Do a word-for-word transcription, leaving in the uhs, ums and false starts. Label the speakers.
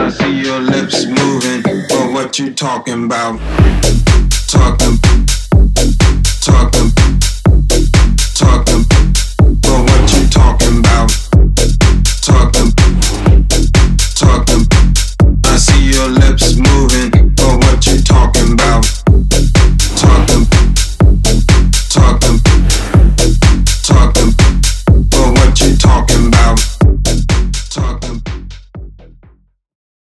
Speaker 1: I see your lips moving, but what you talking about? Talking